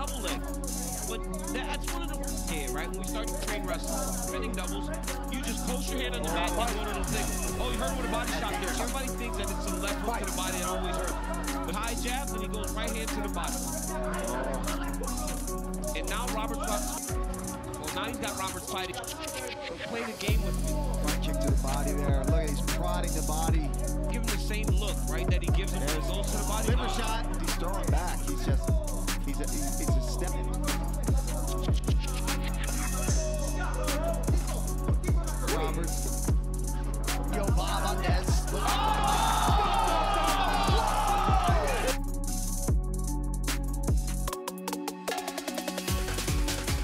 double leg. But that's one of the here, right? When we start to train wrestling, spinning doubles, you just post your hand on the mat and you go to the thing. Oh, you heard him with a body shot there. Everybody thinks that it's some left hook to the body that always hurts. But high jab, then he goes right hand to the body. And now Roberts got, well, now he's got Roberts fighting. So play the game with me. Right kick to the body there. Look, he's prodding the body. Give him the same look, right, that he gives him when he goes to the body. Liver shot. He's throwing back. He's just, it's a